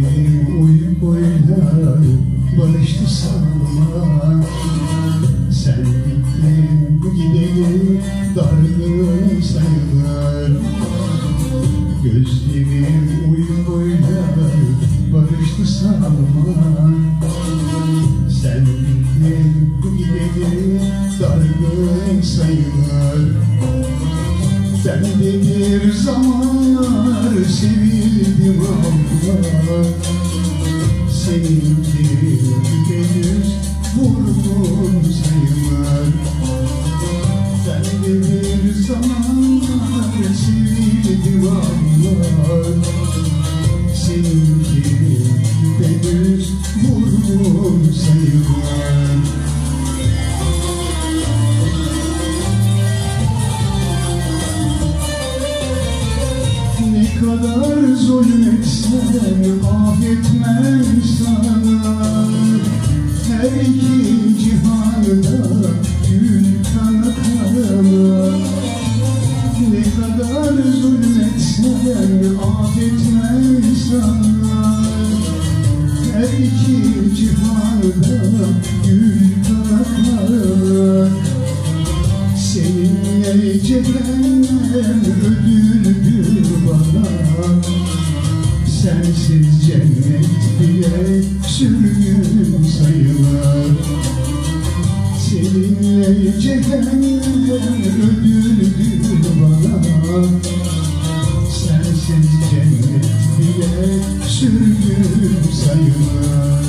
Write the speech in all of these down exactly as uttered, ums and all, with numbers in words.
Gözlerim uykuyla barıştı sanma. Sen gittin gideli dargın sayılır. Gözlerim uykuyla barıştı sanma. Sen gittin gideli dargın sayılır. Ben de bir zamanlar sevildim ama seninki henüz vurgun sayılır. Ben de bir zamanlar sevildim ama seninki henüz vurgun sayılır. Ne kadar zulmetsen ah etmem sana. Her iki cihanda gül kana kana. Ne kadar zulmetsen ah etmem sana. Her iki cihanda gül kana kana. Seninle cehennem ödüldür bana. Sensiz cennet bile sürgün sayılır. Seninle cehennem ödüldür bana. Sensiz cennet bile sürgün sayılır.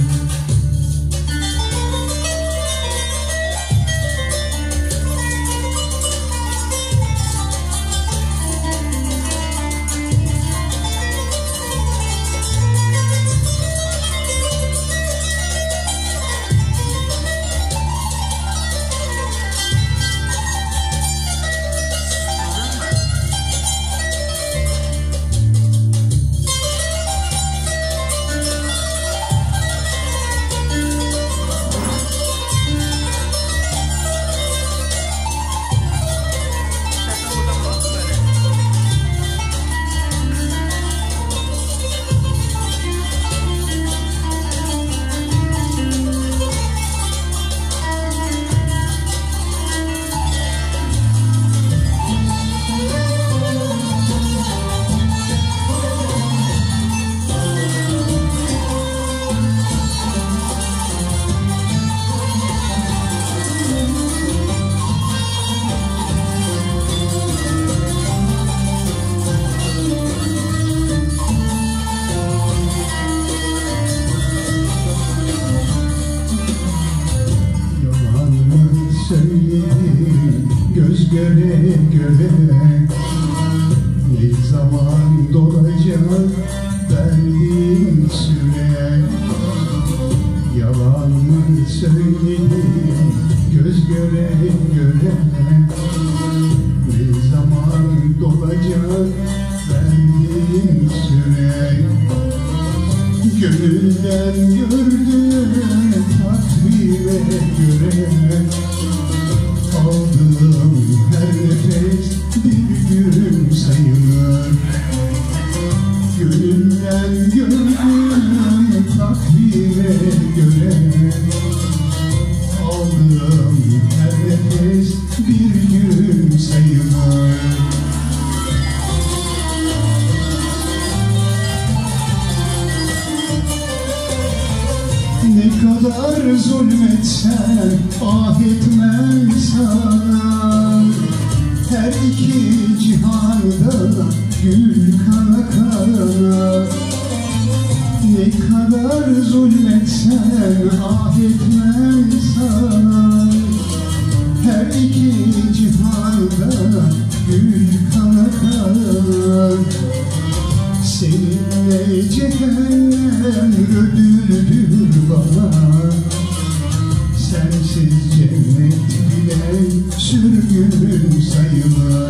Söyledim göz göre göre, ne zaman dolacak verdiğin süre. Yalan mı söyledim göz göre göre, ne zaman dolacak verdiğin süre. Gönülden gördüğüm takvime göre aldığım her nefes bir gün sayılır. Gönülden gördüğüm takvime göre aldığım her nefes bir gün sayılır. Ne kadar zulmetsen ah etmem sana. Her iki cihanda gül kana kana. Ne kadar zulmetsen ah etmem sana. Her iki cihanda gül kana kana. Seninle cehennem ödüldür bana. Sensiz cennet bile sürgün sayılır.